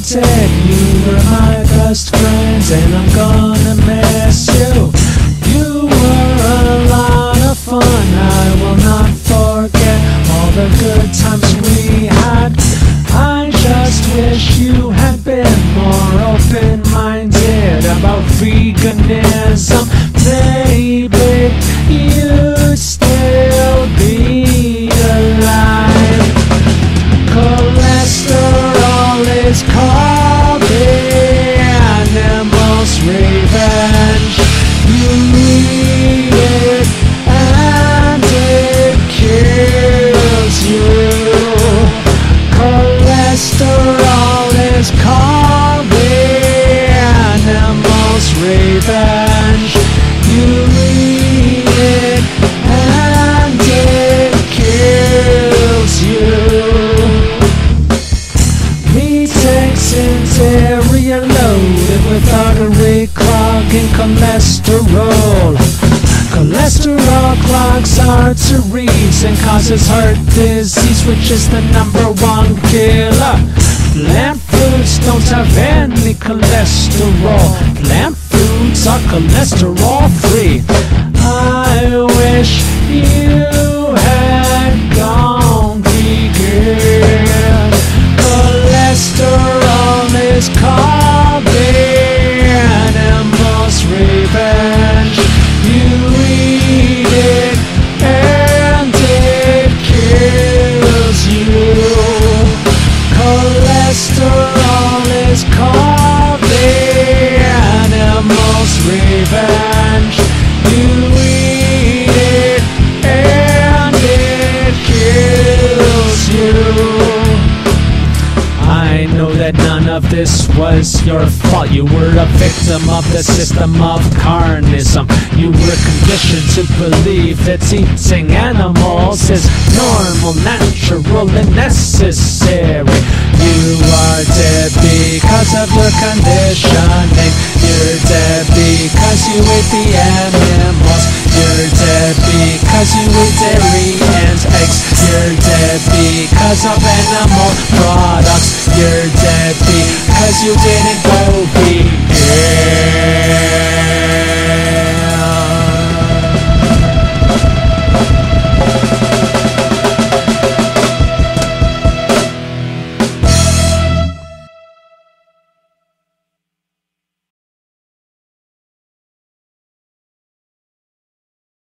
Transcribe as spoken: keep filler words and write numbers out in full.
said you were my best friend, and I'm gonna miss you. You were a lot of fun, I will not forget all the good times we had. I just wish you had been more open-minded about veganism. Maybe you'd still be alive. Cholesterol is called the animal's revenge. You eat it and it kills you. Cholesterol is called the animal's revenge. You eat it and it kills you. Meat takes interior loaded with artery clogging cholesterol. Cholesterol clogs arteries and causes heart disease, which is the number one killer. Plant foods don't have any cholesterol. Plant foods are cholesterol free. I wish you had gone vegan. Cholesterol is called the animal's revenge. You eat it and it kills you. Cholesterol is called the animal's revenge. You eat it and it kills you. I know that none of this was your fault. You were a victim of the system of carnism. You were conditioned to believe that eating animals is normal, natural, and necessary. You are dead because of your conditioning. You're dead because you ate the animals. You're dead because you eat dairy and eggs. You're dead because of animal products. You're dead because you didn't go vegan.